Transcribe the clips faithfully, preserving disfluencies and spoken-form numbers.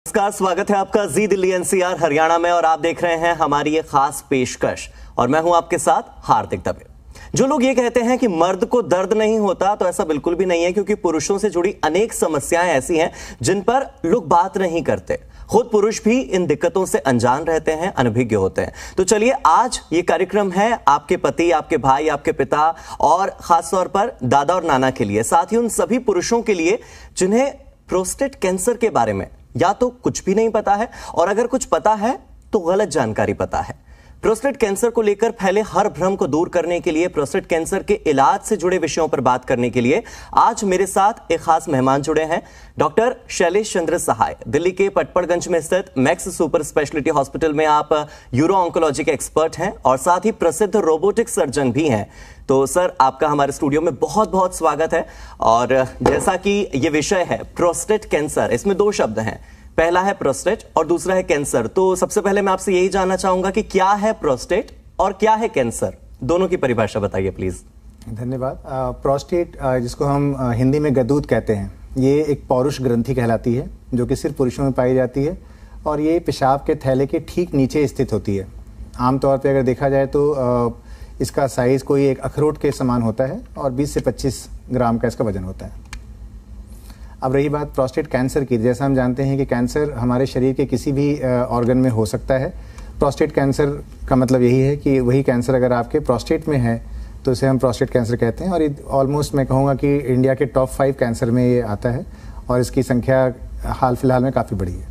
नमस्कार, स्वागत है आपका जी दिल्ली एनसीआर हरियाणा में और आप देख रहे हैं हमारी ये खास पेशकश और मैं हूं आपके साथ हार्दिक दबे। जो लोग ये कहते हैं कि मर्द को दर्द नहीं होता तो ऐसा बिल्कुल भी नहीं है, क्योंकि पुरुषों से जुड़ी अनेक समस्याएं ऐसी हैं जिन पर लोग बात नहीं करते। खुद पुरुष भी इन दिक्कतों से अनजान रहते हैं, अनभिज्ञ होते हैं। तो चलिए, आज ये कार्यक्रम है आपके पति, आपके भाई, आपके पिता और खासतौर पर दादा और नाना के लिए, साथ ही उन सभी पुरुषों के लिए जिन्हें प्रोस्टेट कैंसर के बारे में या तो कुछ भी नहीं पता है और अगर कुछ पता है तो गलत जानकारी पता है। प्रोस्टेट कैंसर को लेकर फैले हर भ्रम को दूर करने के लिए, प्रोस्टेट कैंसर के इलाज से जुड़े विषयों पर बात करने के लिए आज मेरे साथ एक खास मेहमान जुड़े हैं। डॉक्टर शैलेश चंद्र सहाय, दिल्ली के पटपड़गंज में स्थित मैक्स सुपर स्पेशलिटी हॉस्पिटल में आप यूरो ऑन्कोलॉजी के एक्सपर्ट हैं और साथ ही प्रसिद्ध रोबोटिक सर्जन भी हैं। तो सर, आपका हमारे स्टूडियो में बहुत बहुत स्वागत है। और जैसा कि ये विषय है प्रोस्टेट कैंसर, इसमें दो शब्द हैं, पहला है प्रोस्टेट और दूसरा है कैंसर। तो सबसे पहले मैं आपसे यही जानना चाहूंगा कि क्या है प्रोस्टेट और क्या है कैंसर, दोनों की परिभाषा बताइए प्लीज। धन्यवाद। प्रोस्टेट, जिसको हम हिंदी में गदूद कहते हैं, ये एक पौरुष ग्रंथि कहलाती है जो कि सिर्फ पुरुषों में पाई जाती है और ये पेशाब के थैले के ठीक नीचे स्थित होती है। आमतौर पर अगर देखा जाए तो इसका साइज कोई एक अखरोट के समान होता है और बीस से पच्चीस ग्राम का इसका वजन होता है। अब रही बात प्रोस्टेट कैंसर की, जैसा हम जानते हैं कि कैंसर हमारे शरीर के किसी भी ऑर्गन में हो सकता है। प्रोस्टेट कैंसर का मतलब यही है कि वही कैंसर अगर आपके प्रोस्टेट में है तो इसे हम प्रोस्टेट कैंसर कहते हैं। और ऑलमोस्ट मैं कहूँगा कि इंडिया के टॉप फाइव कैंसर में ये आता है और इसकी संख्या हाल फिलहाल में काफ़ी बड़ी है।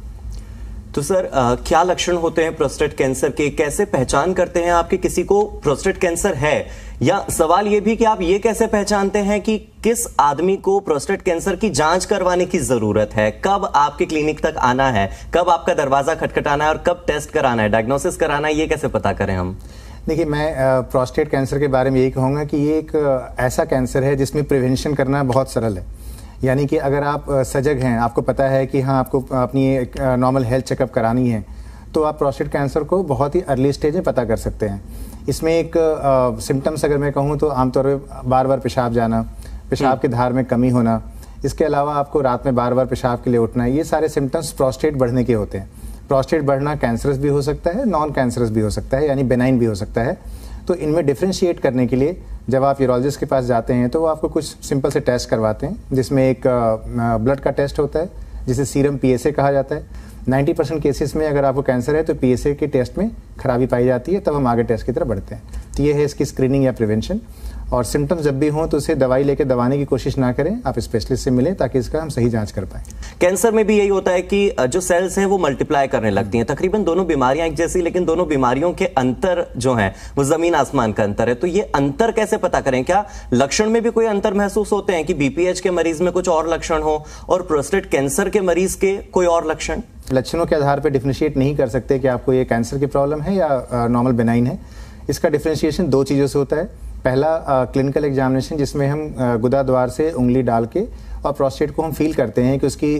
तो सर, आ, क्या लक्षण होते हैं प्रोस्टेट कैंसर के? कैसे पहचान करते हैं आप कि किसी को प्रोस्टेट कैंसर है? या सवाल ये भी कि आप ये कैसे पहचानते हैं कि किस आदमी को प्रोस्टेट कैंसर की जांच करवाने की जरूरत है? कब आपके क्लिनिक तक आना है, कब आपका दरवाजा खटखटाना है और कब टेस्ट कराना है, डायग्नोसिस कराना है, ये कैसे पता करें हम? देखिए, मैं प्रोस्टेट कैंसर के बारे में यही कहूँगा कि ये एक ऐसा कैंसर है जिसमें प्रिवेंशन करना बहुत सरल है। यानी कि अगर आप सजग हैं, आपको पता है कि हाँ आपको अपनी नॉर्मल हेल्थ चेकअप करानी है, तो आप प्रोस्टेट कैंसर को बहुत ही अर्ली स्टेज में पता कर सकते हैं। इसमें एक सिम्टम्स अगर मैं कहूँ तो आमतौर पर बार बार पेशाब जाना, पेशाब की धार में कमी होना, इसके अलावा आपको रात में बार बार पेशाब के लिए उठना, ये सारे सिम्टम्स प्रोस्टेट बढ़ने के होते हैं। प्रोस्टेट बढ़ना कैंसरस भी हो सकता है, नॉन कैंसरस भी हो सकता है, यानी बेनाइन भी हो सकता है। तो इनमें डिफ्रेंशिएट करने के लिए जब आप यूरोलॉजिस्ट के पास जाते हैं तो वो आपको कुछ सिंपल से टेस्ट करवाते हैं, जिसमें एक ब्लड का टेस्ट होता है जिसे सीरम पीएसए कहा जाता है। नब्बे परसेंट केसेस में अगर आपको कैंसर है तो पीएसए के टेस्ट में खराबी पाई जाती है, तब हम आगे टेस्ट की तरफ बढ़ते हैं। तो ये है इसकी स्क्रीनिंग या प्रिवेंशन। और सिम्टम्स जब भी हों तो उसे दवाई लेकर दबाने की कोशिश ना करें, आप स्पेशलिस्ट से मिलें ताकि इसका हम सही जांच कर पाएं। कैंसर में भी यही होता है कि जो सेल्स हैं वो मल्टीप्लाई करने लगती हैं। तकरीबन दोनों बीमारियां एक जैसी, लेकिन दोनों बीमारियों के अंतर जो है वो जमीन आसमान का अंतर है। तो ये अंतर कैसे पता करें? क्या लक्षण में भी कोई अंतर महसूस होते हैं कि बीपीएच के मरीज में कुछ और लक्षण हो और प्रोस्टेट कैंसर के मरीज के कोई और लक्षण? लक्षणों के आधार पर डिफ्रेंशिएट नहीं कर सकते कि आपको ये कैंसर की प्रॉब्लम है या नॉर्मल बेनाइन है। इसका डिफ्रेंशिएशन दो चीज़ों से होता है। पहला क्लिनिकल एग्जामिनेशन, जिसमें हम गुदा द्वार से उंगली डाल के और प्रोस्टेट को हम फील करते हैं कि उसकी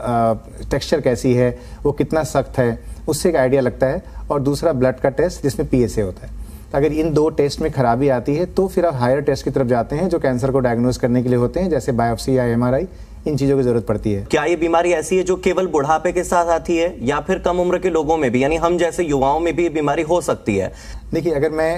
टेक्सचर कैसी है, वो कितना सख्त है, उससे एक आइडिया लगता है। और दूसरा ब्लड का टेस्ट जिसमें पीएसए होता है। तो अगर इन दो टेस्ट में खराबी आती है तो फिर आप हायर टेस्ट की तरफ जाते हैं जो कैंसर को डायग्नोज करने के लिए होते हैं, जैसे बायोप्सी या एमआरआई। इन चीजों की जरूरत पड़ती है। क्या ये बीमारी ऐसी है जो केवल बुढ़ापे के साथ आती है या फिर कम उम्र के लोगों में भी, यानी हम जैसे युवाओं में भी ये बीमारी हो सकती है? देखिए, अगर मैं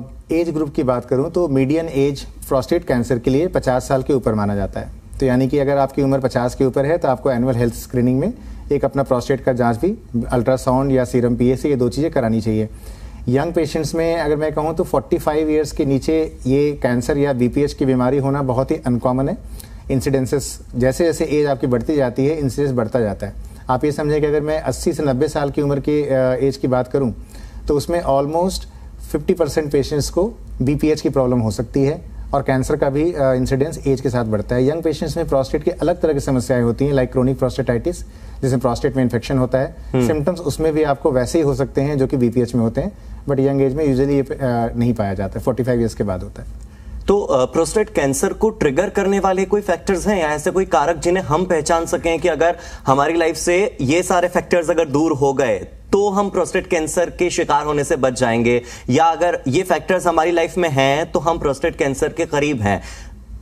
एज ग्रुप की बात करूं तो मीडियन एज प्रोस्टेट कैंसर के लिए पचास साल के ऊपर माना जाता है। तो यानी कि अगर आपकी उम्र पचास के ऊपर है तो आपको एनुअल हेल्थ स्क्रीनिंग में एक अपना प्रोस्टेट का जांच भी, अल्ट्रासाउंड या सीरम पीएसए, ये दो चीज़ें करानी चाहिए। यंग पेशेंट्स में अगर मैं कहूँ तो पैंतालीस ईयर्स के नीचे ये कैंसर या बीपीएच की बीमारी होना बहुत ही अनकॉमन है। इंसिडेंसेस जैसे जैसे एज आपकी बढ़ती जाती है, इंसिडेंस बढ़ता जाता है। आप ये समझें कि अगर मैं अस्सी से नब्बे साल की उम्र की एज की बात करूं तो उसमें ऑलमोस्ट पचास परसेंट पेशेंट्स को बीपीएच की प्रॉब्लम हो सकती है और कैंसर का भी इंसिडेंस एज के साथ बढ़ता है। यंग पेशेंट्स में प्रोस्टेट की अलग तरह की समस्याएं होती हैं, लाइक क्रोनिक प्रोस्टेटाइटिस, जिसमें प्रोस्टेट में इन्फेक्शन होता है। सिम्टम्स उसमें भी आपको वैसे ही हो सकते हैं जो कि बीपीएच में होते हैं, बट यंग एज में यूजुअली ये नहीं पाया जाता है, पैंतालीस ईयर्स के बाद होता है। तो प्रोस्टेट कैंसर को ट्रिगर करने वाले कोई फैक्टर्स हैं या ऐसे कोई कारक जिन्हें हम पहचान सकें कि अगर हमारी लाइफ से ये सारे फैक्टर्स अगर दूर हो गए तो हम प्रोस्टेट कैंसर के शिकार होने से बच जाएंगे, या अगर ये फैक्टर्स हमारी लाइफ में हैं तो हम प्रोस्टेट कैंसर के करीब हैं?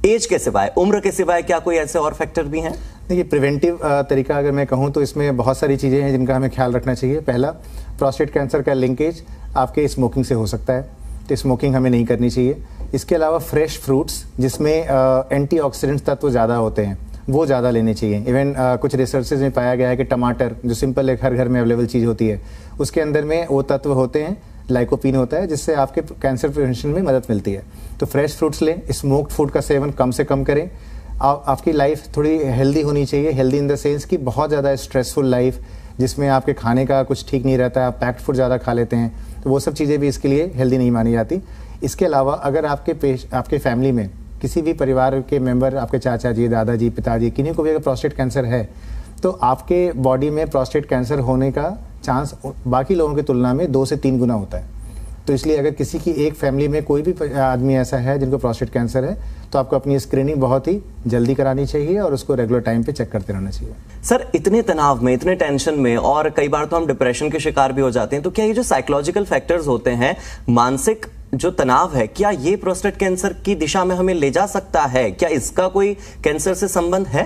एज के सिवाय, उम्र के सिवाय क्या कोई ऐसे और फैक्टर भी हैं? देखिए, प्रिवेंटिव तरीका अगर मैं कहूँ तो इसमें बहुत सारी चीज़ें हैं जिनका हमें ख्याल रखना चाहिए। पहला, प्रोस्टेट कैंसर का लिंकेज आपके स्मोकिंग से हो सकता है, तो स्मोकिंग हमें नहीं करनी चाहिए। इसके अलावा फ्रेश फ्रूट्स जिसमें एंटीऑक्सीडेंट्स तत्व ज़्यादा होते हैं वो ज़्यादा लेने चाहिए। इवन uh, कुछ रिसर्चेज में पाया गया है कि टमाटर, जो सिंपल एक हर घर में अवेलेबल चीज़ होती है, उसके अंदर में वो तत्व होते हैं, लाइकोपीन होता है, जिससे आपके कैंसर प्रिवेंशन में मदद मिलती है। तो फ्रेश फ्रूट्स लें, स्मोक्ड फूड का सेवन कम से कम करें। आ, आपकी लाइफ थोड़ी हेल्दी होनी चाहिए, हेल्दी इन द सेंस कि बहुत ज़्यादा स्ट्रेसफुल लाइफ जिसमें आपके खाने का कुछ ठीक नहीं रहता है, आप पैक्ड फूड ज़्यादा खा लेते हैं, तो वो सब चीज़ें भी इसके लिए हेल्दी नहीं मानी जाती। इसके अलावा अगर आपके पेश आपके फैमिली में किसी भी परिवार के मेंबर, आपके चाचा जी, दादाजी, पिताजी, किन्हीं को भी अगर प्रोस्टेट कैंसर है, तो आपके बॉडी में प्रोस्टेट कैंसर होने का चांस बाकी लोगों की तुलना में दो से तीन गुना होता है। तो इसलिए अगर किसी की एक फैमिली में कोई भी आदमी ऐसा है जिनको प्रोस्टेट कैंसर है, तो आपको अपनी स्क्रीनिंग बहुत ही जल्दी करानी चाहिए और उसको रेगुलर टाइम पे चेक करते रहना चाहिए। सर, इतने तनाव में, इतने टेंशन में, और कई बार तो हम डिप्रेशन के शिकार भी हो जाते हैं, तो क्या ये जो साइकोलॉजिकल फैक्टर्स होते हैं, मानसिक जो तनाव है, क्या ये प्रोस्टेट कैंसर की दिशा में हमें ले जा सकता है? क्या इसका कोई कैंसर से संबंध है?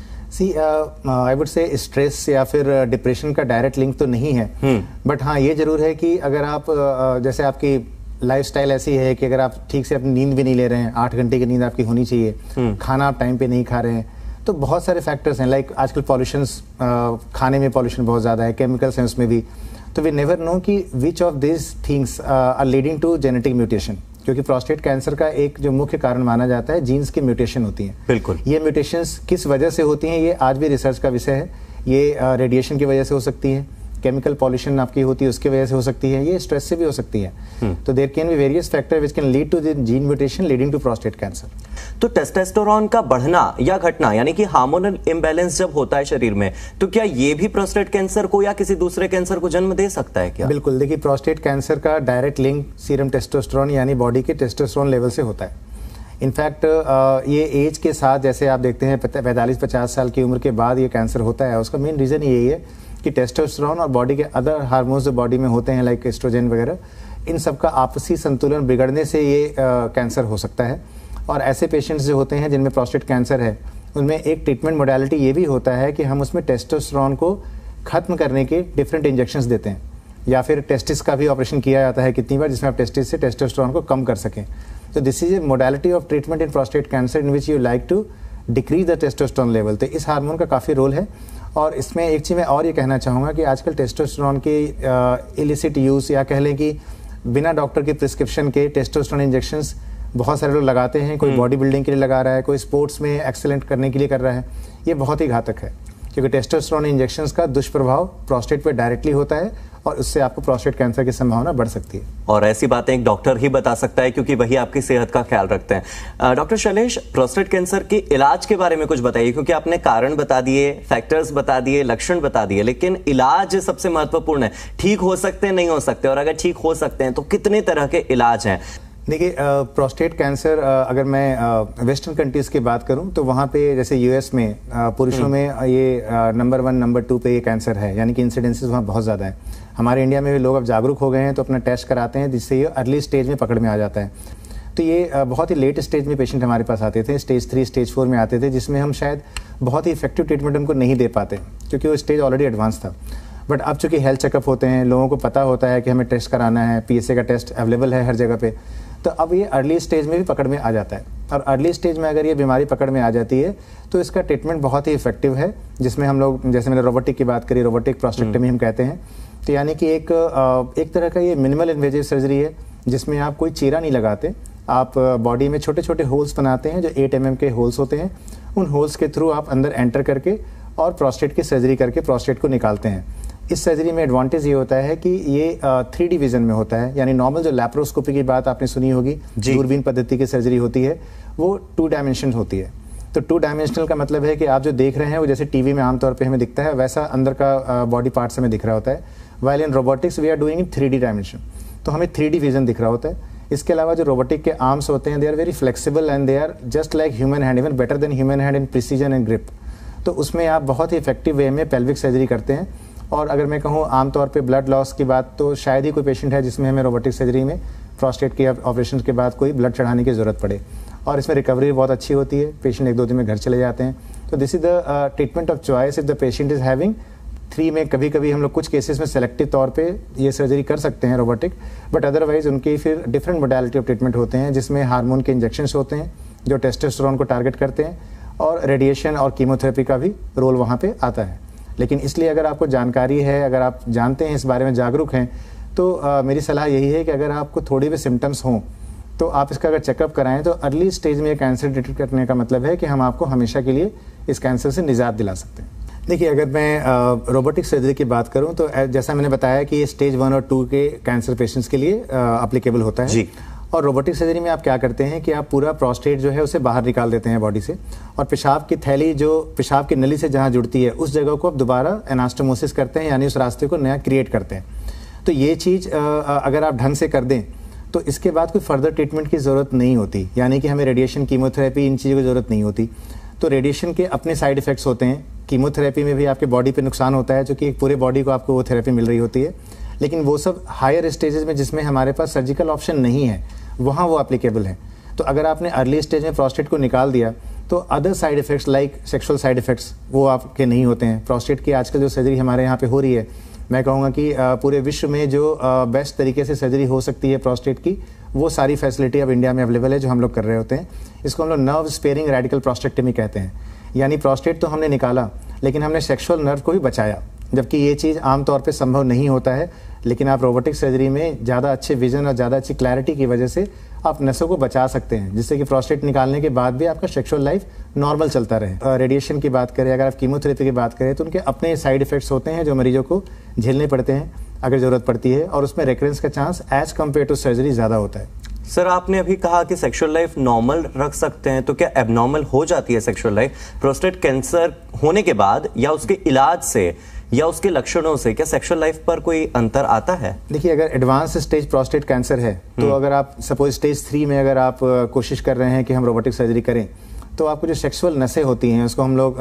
सी आई वुड से स्ट्रेस या फिर डिप्रेशन का डायरेक्ट लिंक तो नहीं है, बट हाँ ये जरूर है कि अगर आप uh, जैसे आपकी लाइफस्टाइल ऐसी है कि अगर आप ठीक से अपनी नींद भी नहीं ले रहे हैं, आठ घंटे की नींद आपकी होनी चाहिए, खाना आप टाइम पे नहीं खा रहे हैं, तो बहुत सारे फैक्टर्स हैं। लाइक आजकल पॉल्यूशन, खाने में पॉल्यूशन बहुत ज़्यादा है, केमिकल्स हैं उसमें भी, तो वी नेवर नो कि which of this things are leading to genetic mutation, क्योंकि प्रोस्टेट कैंसर का एक जो मुख्य कारण माना जाता है, जीन्स की म्यूटेशन होती है। बिल्कुल, ये म्यूटेशंस किस वजह से होती हैं ये आज भी रिसर्च का विषय है। ये रेडिएशन uh, की वजह से हो सकती है, केमिकल पॉल्यूशन आपकी होती है उसकी वजह से हो सकती है, ये स्ट्रेस से भी हो सकती है। तो there can be various factor which can lead to the gene mutation leading to prostate cancer. तो टेस्टोस्टेरोन का बढ़ना या घटना, यानी कि हार्मोनल इम्बैलेंस जब होता है शरीर में, तो क्या ये भी प्रोस्टेट कैंसर को या किसी दूसरे कैंसर को जन्म दे सकता है क्या? बिल्कुल, देखिए, प्रोस्टेट कैंसर का डायरेक्ट लिंक सीरम टेस्टोस्टेरोन यानी बॉडी के टेस्टोस्टेरोन लेवल से होता है। इनफैक्ट ये एज के साथ, जैसे आप देखते हैं पैंतालीस पचास साल की उम्र के बाद ये कैंसर होता है, उसका मेन रीजन यही है कि टेस्टोस्टेरोन और बॉडी के अदर हार्मोन्स जो बॉडी में होते हैं लाइक एस्ट्रोजन वगैरह, इन सब का आपसी संतुलन बिगड़ने से ये आ, कैंसर हो सकता है। और ऐसे पेशेंट्स जो होते हैं जिनमें प्रोस्टेट कैंसर है, उनमें एक ट्रीटमेंट मोडालिटी ये भी होता है कि हम उसमें टेस्टोस्टेरोन को खत्म करने के डिफरेंट इंजेक्शंस देते हैं, या फिर टेस्टिस का भी ऑपरेशन किया जाता है कितनी बार, जिसमें आप टेस्टिस से टेस्टोस्टेरोन को कम कर सकें। तो this is a modality of treatment in prostate cancer in which you like to decrease the testosterone level. तो इस हार्मोन का काफ़ी रोल है। और इसमें एक चीज़ मैं और ये कहना चाहूँगा कि आजकल टेस्टोस्टेरोन के इलिसिट यूज़, या कह लें कि बिना डॉक्टर के प्रिस्क्रिप्शन के टेस्टोस्टेरोन इंजेक्शंस बहुत सारे लोग लगाते हैं। कोई बॉडी बिल्डिंग के लिए लगा रहा है, कोई स्पोर्ट्स में एक्सेलेंट करने के लिए कर रहा है। ये बहुत ही घातक है, क्योंकि टेस्टोस्टेरोन इंजेक्शंस का दुष्प्रभाव प्रोस्टेट पर डायरेक्टली होता है और उससे आपको प्रोस्टेट कैंसर की संभावना बढ़ सकती है। और ऐसी बातें एक डॉक्टर ही बता सकता है, क्योंकि वही आपकी सेहत का ख्याल रखते हैं। डॉक्टर शैलेश, प्रोस्टेट कैंसर के इलाज के बारे में कुछ बताइए, क्योंकि आपने कारण बता दिए, फैक्टर्स बता दिए, लक्षण बता दिए, लेकिन इलाज सबसे महत्वपूर्ण है। ठीक हो सकते हैं, नहीं हो सकते, और अगर ठीक हो सकते हैं तो कितने तरह के इलाज हैं? देखिए, प्रोस्टेट कैंसर, अगर मैं वेस्टर्न कंट्रीज की बात करूं तो वहाँ पे जैसे यूएस में पुरुषों में ये नंबर वन नंबर टू पे ये कैंसर है, यानी कि इंसिडेंसेस वहाँ बहुत ज़्यादा है। हमारे इंडिया में भी लोग अब जागरूक हो गए हैं, तो अपना टेस्ट कराते हैं, जिससे ये अर्ली स्टेज में पकड़ में आ जाता है। तो ये बहुत ही लेट स्टेज में पेशेंट हमारे पास आते थे, स्टेज थ्री स्टेज फोर में आते थे, जिसमें हम शायद बहुत ही इफेक्टिव ट्रीटमेंट उनको नहीं दे पाते, क्योंकि वो स्टेज ऑलरेडी एडवांस था। बट अब चूंकि हेल्थ चेकअप होते हैं, लोगों को पता होता है कि हमें टेस्ट कराना है, पीएसए का टेस्ट अवेलेबल है हर जगह पे, तो अब ये अर्ली स्टेज में भी पकड़ में आ जाता है। और अर्ली स्टेज में अगर ये बीमारी पकड़ में आ जाती है तो इसका ट्रीटमेंट बहुत ही इफेक्टिव है, जिसमें हम लोग, जैसे मैंने रोबोटिक की बात करी, रोबोटिक प्रोस्टेक्टमी हम कहते हैं। तो यानी कि एक एक तरह का ये मिनिमल इन्वेजिव सर्जरी है, जिसमें आप कोई चीरा नहीं लगाते, आप बॉडी में छोटे छोटे होल्स बनाते हैं जो एट एम एम के होल्स होते हैं। उन होल्स के थ्रू आप अंदर एंटर करके और प्रोस्टेट की सर्जरी करके प्रोस्टेट को निकालते हैं। इस सर्जरी में एडवांटेज ये होता है कि ये थ्री डी विजन में होता है, यानी नॉर्मल जो लैप्रोस्कोपी की बात आपने सुनी होगी, दूरबीन पद्धति की सर्जरी होती है, वो टू डायमेंशन होती है। तो टू डायमेंशनल का मतलब है कि आप जो देख रहे हैं वो जैसे टीवी में आमतौर पे हमें दिखता है, वैसा अंदर का बॉडी पार्ट हमें दिख रहा होता है। While in robotics we are doing in three D dimension, तो हमें थ्री डी विजन दिख रहा होता है। इसके अलावा जो रोबोटिक के आर्म्स होते हैं, they are very flexible and they are just like human hand, even better than human hand in precision and grip. तो उसमें आप बहुत ही इफेक्टिव वे में पेल्विक सर्जरी करते हैं। और अगर मैं कहूँ आमतौर पे ब्लड लॉस की बात, तो शायद ही कोई पेशेंट है जिसमें हमें रोबोटिक सर्जरी में प्रोस्टेट के ऑपरेशन के बाद कोई ब्लड चढ़ाने की जरूरत पड़े। और इसमें रिकवरी बहुत अच्छी होती है, पेशेंट एक दो दिन में घर चले जाते हैं। तो this is the treatment of choice if the patient is having three में। कभी कभी हम लोग कुछ केसेस में सेलेक्टिव तौर पे ये सर्जरी कर सकते हैं रोबोटिक, बट अदरवाइज उनके फिर डिफरेंट मोडालिटी ऑफ ट्रीटमेंट होते हैं, जिसमें हार्मोन के इंजेक्शंस होते हैं जो टेस्टोस्टेरोन को टारगेट करते हैं, और रेडिएशन और कीमोथेरेपी का भी रोल वहाँ पे आता है। लेकिन इसलिए अगर आपको जानकारी है, अगर आप जानते हैं, इस बारे में जागरूक हैं, तो आ, मेरी सलाह यही है कि अगर आपको थोड़ी भी सिम्टम्स हों तो आप इसका अगर चेकअप कराएं, तो अर्ली स्टेज में कैंसर डिटेक्ट करने का मतलब है कि हम आपको हमेशा के लिए इस कैंसर से निजात दिला सकते हैं। देखिए, अगर मैं रोबोटिक सर्जरी की बात करूं तो जैसा मैंने बताया कि ये स्टेज वन और टू के कैंसर पेशेंट्स के लिए अप्लीकेबल होता है जी। और रोबोटिक सर्जरी में आप क्या करते हैं कि आप पूरा प्रोस्टेट जो है उसे बाहर निकाल देते हैं बॉडी से, और पेशाब की थैली जो पेशाब की नली से जहाँ जुड़ती है उस जगह को आप दोबारा एनास्टोमोसिस करते हैं, यानी उस रास्ते को नया क्रिएट करते हैं। तो ये चीज़ अगर आप ढंग से कर दें तो इसके बाद कोई फर्दर ट्रीटमेंट की ज़रूरत नहीं होती, यानी कि हमें रेडिएशन, कीमोथेरेपी, इन चीज़ों की ज़रूरत नहीं होती। तो रेडिएशन के अपने साइड इफ़ेक्ट्स होते हैं, कीमोथेरेपी में भी आपके बॉडी पे नुकसान होता है, क्योंकि पूरे बॉडी को आपको वो थेरेपी मिल रही होती है। लेकिन वो सब हायर स्टेजेस में जिसमें हमारे पास सर्जिकल ऑप्शन नहीं है, वहाँ वो एप्लीकेबल है। तो अगर आपने अर्ली स्टेज में प्रोस्टेट को निकाल दिया तो other side effects like sexual side effects वो आपके नहीं होते हैं। प्रोस्टेट की आजकल जो सर्जरी हमारे यहाँ पे हो रही है, मैं कहूँगा कि पूरे विश्व में जो बेस्ट तरीके से सर्जरी हो सकती है प्रोस्टेट की, वो सारी फैसिलिटी अब इंडिया में अवेलेबल है जो हम लोग कर रहे होते हैं। इसको हम लोग नर्व स्पेयरिंग रेडिकल प्रोस्टेक्टमी कहते हैं। यानी प्रोस्टेट तो हमने निकाला, लेकिन हमने सेक्सुअल नर्व को भी बचाया, जबकि ये चीज़ आमतौर पे संभव नहीं होता है। लेकिन आप रोबोटिक सर्जरी में ज़्यादा अच्छे विजन और ज़्यादा अच्छी क्लैरिटी की वजह से आप नसों को बचा सकते हैं, जिससे कि प्रोस्टेट निकालने के बाद भी आपका सेक्सुअल लाइफ नॉर्मल चलता रहे। रेडिएशन की बात करें, अगर आप कीमोथेरेपी की बात करें, तो उनके अपने साइड इफ़ेक्ट्स होते हैं जो मरीजों को झेलने पड़ते हैं अगर ज़रूरत पड़ती है, और उसमें रेकरेंस का chance as compare to surgery ज़्यादा होता है। सर, आपने अभी कहा कि सेक्सुअल लाइफ नॉर्मल रख सकते हैं, तो क्या एबनॉर्मल हो जाती है सेक्सुअल लाइफ प्रोस्टेट कैंसर होने के बाद, या उसके इलाज से या उसके लक्षणों से क्या सेक्सुअल लाइफ पर कोई अंतर आता है? देखिए, अगर एडवांस स्टेज प्रोस्टेट कैंसर है तो अगर आप सपोज स्टेज थ्री में अगर आप कोशिश कर रहे हैं कि हम रोबोटिक सर्जरी करें, तो आपको जो सेक्सुअल नसें होती हैं उसको हम लोग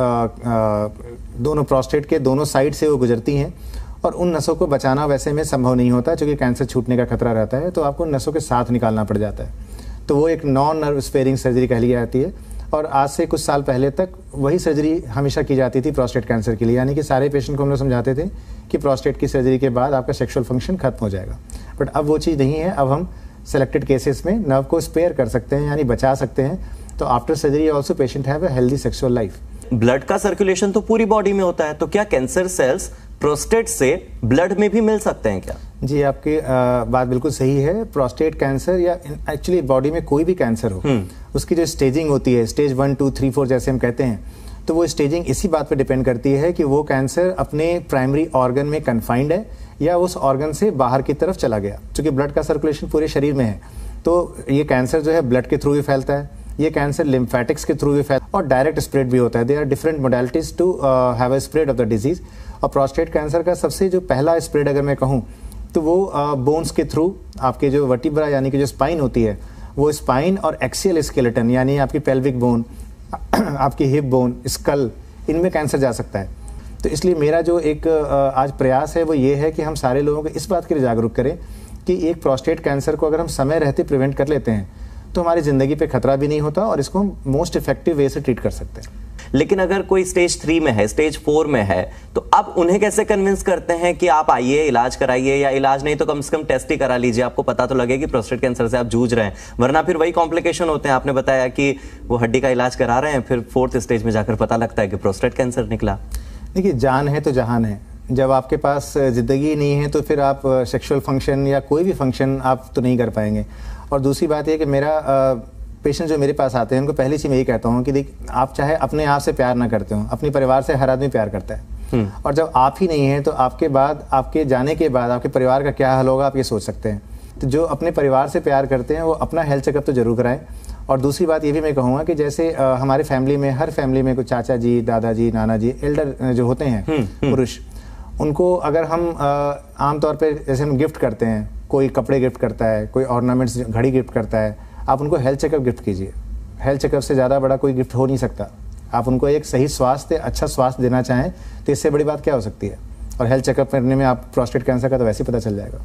दोनों प्रोस्टेट के दोनों साइड से वो गुजरती हैं, और उन नसों को बचाना वैसे में संभव नहीं होता, क्योंकि कैंसर छूटने का खतरा रहता है, तो आपको नसों के साथ निकालना पड़ जाता है। तो वो एक नॉन नर्व स्पेयरिंग सर्जरी कह ली जाती है, और आज से कुछ साल पहले तक वही सर्जरी हमेशा की जाती थी प्रोस्टेट कैंसर के लिए। यानी कि सारे पेशेंट को हम लोग समझाते थे कि प्रोस्टेट की सर्जरी के बाद आपका सेक्सुअल फंक्शन खत्म हो जाएगा, बट अब वो चीज़ नहीं है। अब हम सेलेक्टेड केसेस में नर्व को स्पेयर कर सकते हैं, यानी बचा सकते हैं। तो after surgery also patient have a healthy sexual life. Blood का सर्कुलेशन तो पूरी बॉडी में होता है, तो क्या कैंसर सेल्स प्रोस्टेट से ब्लड में भी मिल सकते हैं क्या? जी, आपकी आ, बात बिल्कुल सही है। प्रोस्टेट कैंसर या एक्चुअली बॉडी में कोई भी कैंसर हो, उसकी जो स्टेजिंग होती है, stage one two three four जैसे हम कहते हैं, तो वो स्टेजिंग इसी बात पे डिपेंड करती है कि वो कैंसर अपने प्राइमरी ऑर्गन में कन्फाइंड है या उस ऑर्गन से बाहर की तरफ चला गया। क्योंकि ब्लड का सर्कुलेशन पूरे शरीर में है, तो ये कैंसर जो है ब्लड के थ्रू भी फैलता है, ये कैंसर लिम्फेटिक्स के थ्रू भी फैलता है, और डायरेक्ट स्प्रेड भी होता है। They are different modalities to have a spread of the disease. और प्रोस्टेट कैंसर का सबसे जो पहला स्प्रेड अगर मैं कहूँ तो वो बोन्स uh, के थ्रू, आपके जो वर्टिब्रा यानी कि जो स्पाइन होती है, वो स्पाइन और एक्सियल स्केलेटन यानी आपकी पेल्विक बोन, आपकी हिप बोन, स्कल, इनमें कैंसर जा सकता है। तो इसलिए मेरा जो एक uh, आज प्रयास है वो ये है कि हम सारे लोगों को इस बात के लिए जागरूक करें कि एक प्रोस्टेट कैंसर को अगर हम समय रहते प्रिवेंट कर लेते हैं तो हमारी ज़िंदगी पे खतरा भी नहीं होता, और इसको हम मोस्ट इफेक्टिव वे से ट्रीट कर सकते हैं। लेकिन अगर कोई स्टेज थ्री में है, स्टेज फोर में है, तो अब उन्हें कैसे कन्विंस करते हैं कि आप आइए, इलाज कराइए, या इलाज नहीं तो कम से कम टेस्ट ही करा लीजिए, आपको पता तो लगे कि प्रोस्टेट कैंसर से आप जूझ रहे हैं, वरना फिर वही कॉम्प्लिकेशन होते हैं। आपने बताया कि वो हड्डी का इलाज करा रहे हैं, फिर फोर्थ स्टेज में जाकर पता लगता है कि प्रोस्टेट कैंसर निकला। देखिए, जान है तो जहान है। जब आपके पास ज़िंदगी नहीं है तो फिर आप सेक्सुअल फंक्शन या कोई भी फंक्शन आप तो नहीं कर पाएंगे। और दूसरी बात यह कि मेरा पेशेंट जो मेरे पास आते हैं उनको पहली चीज़ मैं यही कहता हूँ कि देख, आप चाहे अपने आप से प्यार ना करते हो, अपने परिवार से हर आदमी प्यार करता है, और जब आप ही नहीं हैं तो आपके बाद, आपके जाने के बाद आपके परिवार का क्या हाल होगा आप ये सोच सकते हैं। तो जो अपने परिवार से प्यार करते हैं वो अपना हेल्थ चेकअप तो जरूर कराएं। और दूसरी बात ये भी मैं कहूँगा कि जैसे आ, हमारे फैमिली में, हर फैमिली में कुछ चाचा जी, दादाजी, नाना जी, एल्डर जो होते हैं पुरुष, उनको अगर हम आमतौर पर जैसे हम गिफ्ट करते हैं, कोई कपड़े गिफ्ट करता है, कोई ऑर्नामेंट्स, घड़ी गिफ्ट करता है, आप उनको हेल्थ चेकअप गिफ्ट कीजिए। हेल्थ चेकअप से ज़्यादा बड़ा कोई गिफ्ट हो नहीं सकता। आप उनको एक सही स्वास्थ्य, अच्छा स्वास्थ्य देना चाहें तो इससे बड़ी बात क्या हो सकती है। और हेल्थ चेकअप करने में आप प्रोस्टेट कैंसर का तो वैसे ही पता चल जाएगा।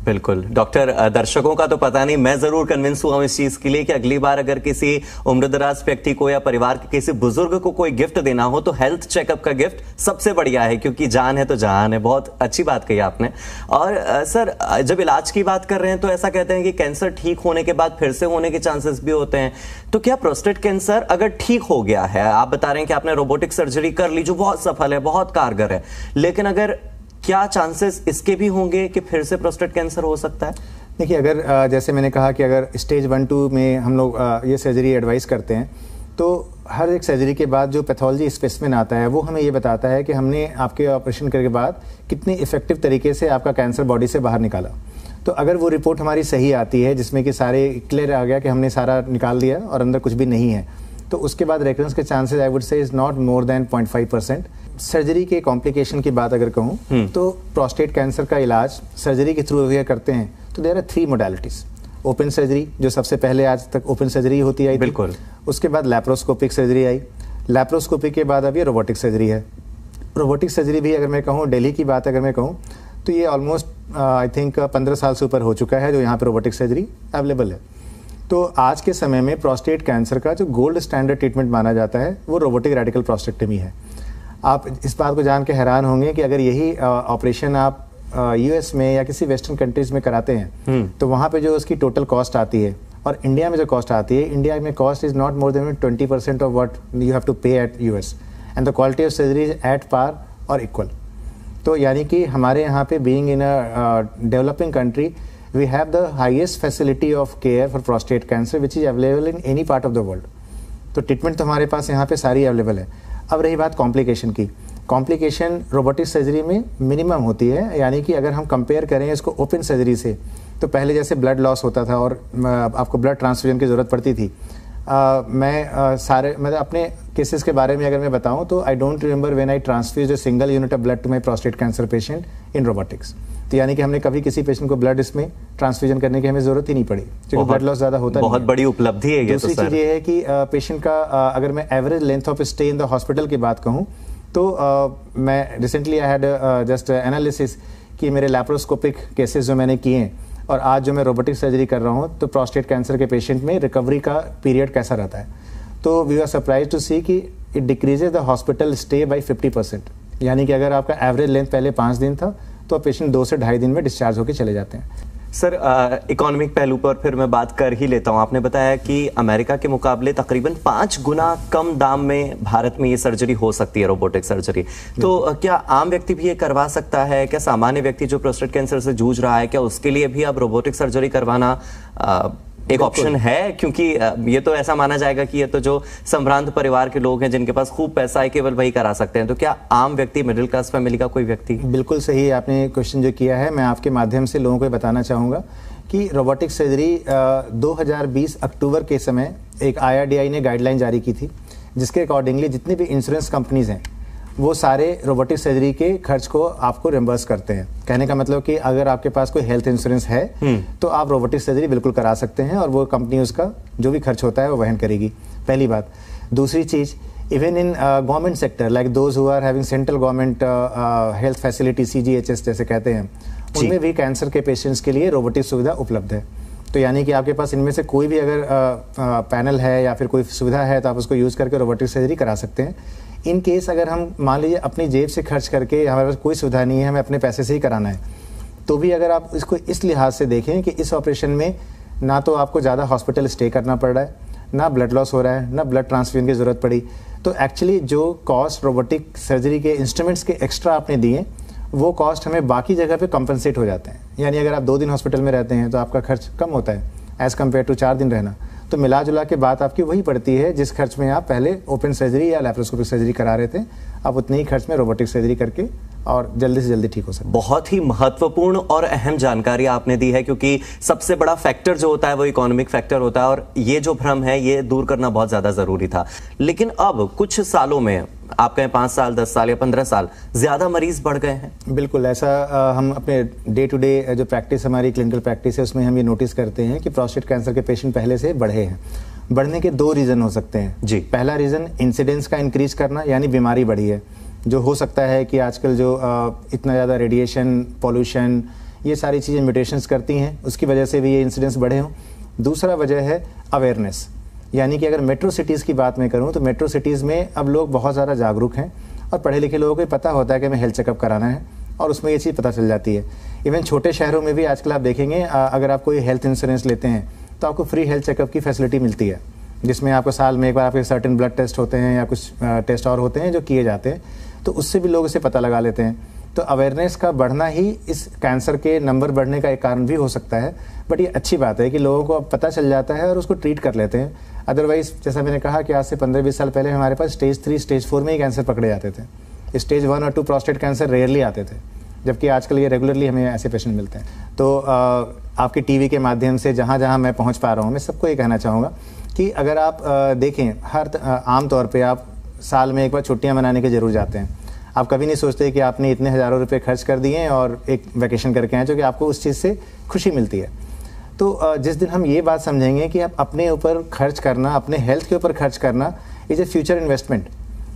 बिल्कुल डॉक्टर, दर्शकों का तो पता नहीं, मैं जरूर कन्विंस हुआ हूं इस चीज के लिए कि अगली बार अगर किसी उम्रदराज व्यक्ति को या परिवार के किसी बुजुर्ग को कोई गिफ्ट देना हो तो हेल्थ चेकअप का गिफ्ट सबसे बढ़िया है, क्योंकि जान है तो जहान है। बहुत अच्छी बात कही आपने। और सर, जब इलाज की बात कर रहे हैं तो ऐसा कहते हैं कि कैंसर ठीक होने के बाद फिर से होने के चांसेस भी होते हैं, तो क्या प्रोस्टेट कैंसर अगर ठीक हो गया है, आप बता रहे हैं कि आपने रोबोटिक सर्जरी कर ली जो बहुत सफल है, बहुत कारगर है, लेकिन अगर क्या चांसेस इसके भी होंगे कि फिर से प्रोस्टेट कैंसर हो सकता है? देखिए, अगर जैसे मैंने कहा कि अगर स्टेज वन टू में हम लोग ये सर्जरी एडवाइस करते हैं तो हर एक सर्जरी के बाद जो पैथोलॉजी स्पेसिमेन आता है वो हमें ये बताता है कि हमने आपके ऑपरेशन करने के बाद कितनी इफेक्टिव तरीके से आपका कैंसर बॉडी से बाहर निकाला। तो अगर वो रिपोर्ट हमारी सही आती है जिसमें कि सारे क्लियर आ गया कि हमने सारा निकाल दिया और अंदर कुछ भी नहीं है, तो उसके बाद रेकरेंस के chances I would say is not more than point five percent. Surgery के कॉम्प्लिकेशन की बात अगर कहूँ तो प्रोस्टेट कैंसर का इलाज सर्जरी के थ्रू अगर करते हैं तो there are three modalities. Open surgery, जो सबसे पहले आज तक ओपन सर्जरी होती आई, बिल्कुल। उसके बाद लैप्रोस्कोपिक सर्जरी आई, लैप्रोस्कोपिक के बाद अभी रोबोटिक सर्जरी है। रोबोटिक सर्जरी भी अगर मैं कहूँ, दिल्ली की बात अगर मैं कहूँ तो ये ऑलमोस्ट आई थिंक पंद्रह साल से ऊपर हो चुका है जो यहाँ पे रोबोटिक सर्जरी अवेलेबल है। तो आज के समय में प्रोस्टेट कैंसर का जो गोल्ड स्टैंडर्ड ट्रीटमेंट माना जाता है वो रोबोटिक रेडिकल प्रोस्टेक्टमी है। आप इस बात को जान के हैरान होंगे कि अगर यही ऑपरेशन आप यूएस में या किसी वेस्टर्न कंट्रीज में कराते हैं तो वहाँ पे जो उसकी टोटल कॉस्ट आती है और इंडिया में जो कॉस्ट आती है, इंडिया में cost is not more than twenty percent of what you have to pay at US and the quality of surgery is at par or equal. तो यानी कि हमारे यहाँ पे being in a developing country we have the highest facility of care for prostate cancer which is available in any part of the world। तो treatment तो हमारे पास यहाँ पे सारी अवेलेबल है। अब रही बात कॉम्प्लिकेशन की, कॉम्प्लिकेशन रोबोटिक सर्जरी में मिनिमम होती है, यानी कि अगर हम कंपेयर करें इसको ओपन सर्जरी से तो पहले जैसे ब्लड लॉस होता था और आपको ब्लड ट्रांसफ्यूजन की ज़रूरत पड़ती थी। आ, मैं आ, सारे मतलब अपने केसेस के बारे में अगर मैं बताऊं तो I don't remember when I transfuse a single unit of blood to my prostate cancer patient in robotics. तो यानी कि हमने कभी किसी पेशेंट को ब्लड इसमें ट्रांसफ्यूजन करने की हमें जरूरत ही नहीं पड़ी, क्योंकि ब्लड लॉस ज्यादा होता है। बहुत बड़ी उपलब्धि है ये। दूसरी चीज ये है कि पेशेंट का आ, अगर मैं average length of stay in the hospital की बात कहूँ तो आ, मैं recently I had just analysis कि मेरे लैप्रोस्कोपिक केसेस जो मैंने किए हैं और आज जो मैं रोबोटिक सर्जरी कर रहा हूँ तो प्रोस्टेट कैंसर के पेशेंट में रिकवरी का पीरियड कैसा रहता है। तो we are surprise to see कि it decreases the hospital stay by fifty percent. यानी कि अगर आपका एवरेज लेंथ पहले पाँच दिन था तो पेशेंट दो से ढाई दिन में डिस्चार्ज होकर चले जाते हैं। सर, इकोनॉमिक पहलू पर फिर मैं बात कर ही लेता हूं। आपने बताया कि अमेरिका के मुकाबले तकरीबन पांच गुना कम दाम में भारत में ये सर्जरी हो सकती है, रोबोटिक सर्जरी। तो क्या आम व्यक्ति भी ये करवा सकता है? क्या सामान्य व्यक्ति जो प्रोस्टेट कैंसर से जूझ रहा है, क्या उसके लिए भी अब रोबोटिक सर्जरी करवाना आ, एक ऑप्शन है? क्योंकि ये तो ऐसा माना जाएगा कि ये तो जो संभ्रांत परिवार के लोग हैं जिनके पास खूब पैसा है केवल वही करा सकते हैं। तो क्या आम व्यक्ति, मिडिल क्लास फैमिली का कोई व्यक्ति? बिल्कुल सही आपने क्वेश्चन जो किया है, मैं आपके माध्यम से लोगों को बताना चाहूँगा कि रोबोटिक सर्जरी दो हज़ार बीस अक्टूबर के समय एक आई आर डी आई ने गाइडलाइन जारी की थी जिसके अकॉर्डिंगली जितनी भी इंश्योरेंस कंपनीज हैं वो सारे रोबोटिक सर्जरी के खर्च को आपको रिम्बर्स करते हैं। कहने का मतलब कि अगर आपके पास कोई हेल्थ इंश्योरेंस है तो आप रोबोटिक सर्जरी बिल्कुल करा सकते हैं और वो कंपनी उसका जो भी खर्च होता है वो वहन करेगी, पहली बात। दूसरी चीज, even in government sector like those who are having central government health facility C G H S जैसे कहते हैं, उनमें भी कैंसर के पेशेंट्स के लिए रोबोटिक सुविधा उपलब्ध है। तो यानी कि आपके पास इनमें से कोई भी अगर पैनल है या फिर कोई सुविधा है तो आप उसको यूज़ करके रोबोटिक सर्जरी करा सकते हैं। इन केस अगर हम मान लीजिए अपनी जेब से खर्च करके, हमारे पास कोई सुविधा नहीं है, हमें अपने पैसे से ही कराना है, तो भी अगर आप इसको इस लिहाज से देखें कि इस ऑपरेशन में ना तो आपको ज़्यादा हॉस्पिटल स्टे करना पड़ रहा है, ना ब्लड लॉस हो रहा है, ना ब्लड ट्रांसफ्यूजन की ज़रूरत पड़ी, तो एक्चुअली जो कॉस्ट रोबोटिक सर्जरी के इंस्ट्रूमेंट्स के एक्स्ट्रा आपने दिए वो कॉस्ट हमें बाकी जगह पे कंपनसेट हो जाते हैं। यानी अगर आप दो दिन हॉस्पिटल में रहते हैं तो आपका खर्च कम होता है एज़ कम्पेयर टू चार दिन रहना। तो मिला जुला के बात आपकी वही पड़ती है जिस खर्च में आप पहले ओपन सर्जरी या लैप्रोस्कोपिक सर्जरी करा रहे थे, आप उतने ही खर्च में रोबोटिक सर्जरी करके और जल्दी से जल्दी ठीक हो सकते हैं। बहुत ही महत्वपूर्ण और अहम जानकारी आपने दी है, क्योंकि सबसे बड़ा फैक्टर जो होता है वो इकोनॉमिक फैक्टर होता है और ये जो भ्रम है ये दूर करना बहुत ज्यादा जरूरी था। लेकिन अब कुछ सालों में, आप कहें पांच साल, दस साल या पंद्रह साल, ज्यादा मरीज बढ़ गए हैं। बिल्कुल ऐसा आ, हम अपने डे टू डे जो प्रैक्टिस हमारी क्लिनिकल प्रैक्टिस है उसमें हम ये नोटिस करते हैं कि प्रोस्टेट कैंसर के पेशेंट पहले से बढ़े हैं। बढ़ने के दो रीजन हो सकते हैं जी। पहला रीजन इंसिडेंस का इंक्रीज करना, यानी बीमारी बढ़ी है, जो हो सकता है कि आजकल जो आ, इतना ज़्यादा रेडिएशन, पॉल्यूशन ये सारी चीज़ें म्यूटेशंस करती हैं, उसकी वजह से भी ये इंसिडेंट्स बढ़े हों। दूसरा वजह है अवेयरनेस, यानी कि अगर मेट्रो सिटीज़ की बात मैं करूँ तो मेट्रो सिटीज़ में अब लोग बहुत ज़्यादा जागरूक हैं और पढ़े लिखे लोगों को पता होता है कि हमें हेल्थ चेकअप कराना है और उसमें ये चीज़ पता चल जाती है। इवन छोटे शहरों में भी आजकल आप देखेंगे, अगर आप कोई हेल्थ इंश्योरेंस लेते हैं तो आपको फ्री हेल्थ चेकअप की फैसिलिटी मिलती है, जिसमें आपको साल में एक बार आपके सर्टेन ब्लड टेस्ट होते हैं या कुछ टेस्ट और होते हैं जो किए जाते हैं, तो उससे भी लोग इसे पता लगा लेते हैं। तो अवेयरनेस का बढ़ना ही इस कैंसर के नंबर बढ़ने का एक कारण भी हो सकता है, बट ये अच्छी बात है कि लोगों को अब पता चल जाता है और उसको ट्रीट कर लेते हैं। अदरवाइज जैसा मैंने कहा कि आज से पंद्रह बीस साल पहले हमारे पास स्टेज थ्री स्टेज फोर में ही कैंसर पकड़े जाते थे, स्टेज वन और टू प्रोस्टेट कैंसर रेयरली आते थे, जबकि आजकल ये रेगुलरली हमें ऐसे पेशेंट मिलते हैं। तो आ, आपके टीवी के माध्यम से जहाँ जहाँ मैं पहुँच पा रहा हूँ, मैं सबको ये कहना चाहूँगा कि अगर आप आ, देखें, हर आम तौर पे आप साल में एक बार छुट्टियाँ मनाने के जरूर जाते हैं। आप कभी नहीं सोचते कि आपने इतने हज़ारों रुपए खर्च कर दिए हैं और एक वैकेशन करके आए, जो कि आपको उस चीज़ से खुशी मिलती है। तो जिस दिन हम ये बात समझेंगे कि आप अपने ऊपर खर्च करना, अपने हेल्थ के ऊपर खर्च करना इज ए फ्यूचर इन्वेस्टमेंट।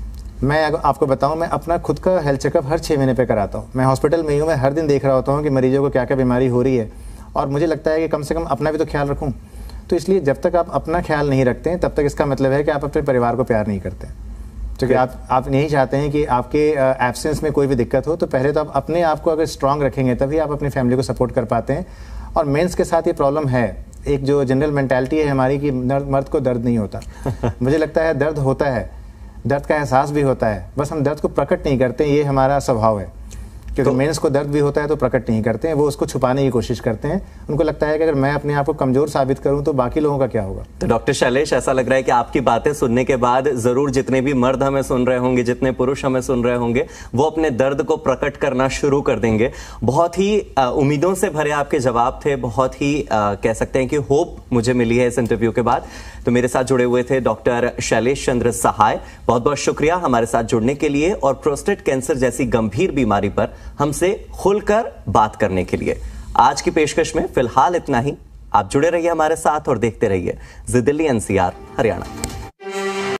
मैं आपको बताऊं, मैं अपना खुद का हेल्थ चेकअप हर छः महीने पे कराता हूं। मैं हॉस्पिटल में ही हूँ, मैं हर दिन देख रहा होता हूँ कि मरीजों को क्या क्या बीमारी हो रही है, और मुझे लगता है कि कम से कम अपना भी तो ख्याल रखूँ। तो इसलिए जब तक आप अपना ख्याल नहीं रखते हैं, तब तक इसका मतलब है कि आप अपने परिवार को प्यार नहीं करते, क्योंकि आप आप नहीं चाहते हैं कि आपके एब्सेंस में कोई भी दिक्कत हो। तो पहले तो आप अपने आप को अगर स्ट्रांग रखेंगे तभी आप अपनी फैमिली को सपोर्ट कर पाते हैं। और मेंस के साथ ये प्रॉब्लम है, एक जो जनरल मेंटालिटी है हमारी कि मर्द को दर्द नहीं होता। मुझे लगता है दर्द होता है, दर्द का एहसास भी होता है, बस हम दर्द को प्रकट नहीं करते, ये हमारा स्वभाव है। क्योंकि तो, मेंस को दर्द भी होता है तो प्रकट नहीं करते हैं, वो उसको छुपाने की कोशिश करते हैं। उनको लगता है कि अगर मैं अपने आप को कमजोर साबित करूं तो बाकी लोगों का क्या होगा। तो डॉक्टर शैलेश, ऐसा लग रहा है कि आपकी बातें सुनने के बाद जरूर जितने भी मर्द हमें सुन रहे होंगे, जितने पुरुष हमें सुन रहे होंगे, वो अपने दर्द को प्रकट करना शुरू कर देंगे। बहुत ही उम्मीदों से भरे आपके जवाब थे, बहुत ही आ, कह सकते हैं कि होप मुझे मिली है इस इंटरव्यू के बाद। तो मेरे साथ जुड़े हुए थे डॉक्टर शैलेश चंद्र सहाय, बहुत बहुत शुक्रिया हमारे साथ जुड़ने के लिए और प्रोस्टेट कैंसर जैसी गंभीर बीमारी पर हमसे खुलकर बात करने के लिए। आज की पेशकश में फिलहाल इतना ही। आप जुड़े रहिए हमारे साथ और देखते रहिए जी दिल्ली एनसीआर हरियाणा।